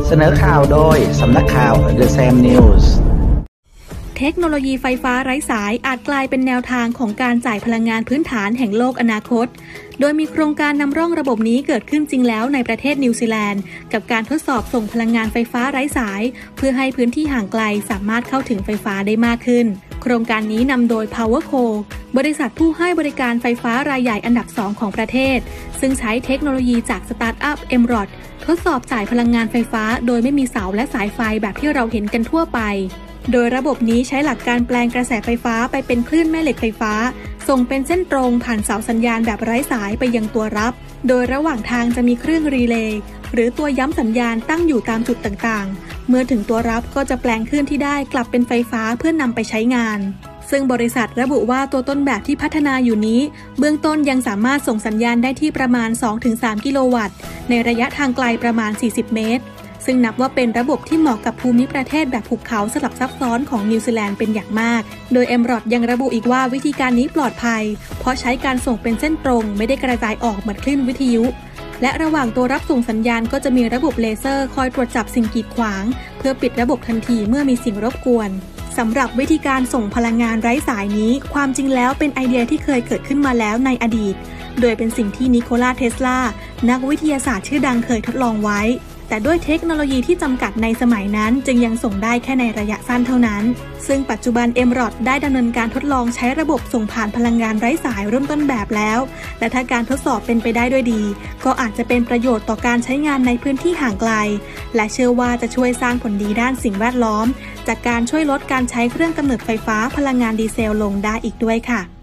เสนอข่าวโดยสำนักข่าว The Sam News เทคโนโลยีไฟฟ้าไร้สายอาจกลายเป็นแนวทางของการจ่ายพลังงานพื้นฐานแห่งโลกอนาคตโดยมีโครงการนำร่องระบบนี้เกิดขึ้นจริงแล้วในประเทศนิวซีแลนด์กับการทดสอบส่งพลังงานไฟฟ้าไร้สายเพื่อให้พื้นที่ห่างไกลสามารถเข้าถึงไฟฟ้าได้มากขึ้นโครงการนี้นำโดย PowerCo บริษัทผู้ให้บริการไฟฟ้ารายใหญ่อันดับ 2 ของประเทศซึ่งใช้เทคโนโลยีจากสตาร์ทอัพ Emerald ทดสอบจ่ายพลังงานไฟฟ้าโดยไม่มีเสาและสายไฟแบบที่เราเห็นกันทั่วไปโดยระบบนี้ใช้หลักการแปลงกระแสไฟฟ้าไปเป็นคลื่นแม่เหล็กไฟฟ้าส่งเป็นเส้นตรงผ่านเสาสัญญาณแบบไร้สายไปยังตัวรับโดยระหว่างทางจะมีเครื่องรีเลย์หรือตัวย้ำสัญญาณตั้งอยู่ตามจุดต่างๆเมื่อถึงตัวรับก็จะแปลงคลื่นที่ได้กลับเป็นไฟฟ้าเพื่อนำไปใช้งานซึ่งบริษัทระบุว่าตัวต้นแบบที่พัฒนาอยู่นี้เบื้องต้นยังสามารถส่งสัญญาณได้ที่ประมาณ 2-3 กิโลวัตต์ในระยะทางไกลประมาณ 40 เมตรซึ่งนับว่าเป็นระบบที่เหมาะกับภูมิประเทศแบบภูเขาสลับซับซ้อนของนิวซีแลนด์เป็นอย่างมากโดย Emerald ยังระบุอีกว่าวิธีการนี้ปลอดภัยเพราะใช้การส่งเป็นเส้นตรงไม่ได้กระจายออกเหมือนคลื่นวิทยุและระหว่างตัวรับส่งสัญญาณก็จะมีระบบเลเซอร์คอยตรวจจับสิ่งกีดขวางเพื่อปิดระบบทันทีเมื่อมีสิ่งรบกวนสำหรับวิธีการส่งพลังงานไร้สายนี้ความจริงแล้วเป็นไอเดียที่เคยเกิดขึ้นมาแล้วในอดีตโดยเป็นสิ่งที่นิโคลา เทสลานักวิทยาศาสตร์ชื่อดังเคยทดลองไว้แต่ด้วยเทคโนโลยีที่จำกัดในสมัยนั้นจึงยังส่งได้แค่ในระยะสั้นเท่านั้นซึ่งปัจจุบัน Emerald ได้ดำเนินการทดลองใช้ระบบส่งผ่านพลังงานไร้สายเริ่มต้นแบบแล้วและถ้าการทดสอบเป็นไปได้ด้วยดีก็อาจจะเป็นประโยชน์ต่อการใช้งานในพื้นที่ห่างไกลและเชื่อว่าจะช่วยสร้างผลดีด้านสิ่งแวดล้อมจากการช่วยลดการใช้เครื่องกำเนิดไฟฟ้าพลังงานดีเซลลงได้อีกด้วยค่ะ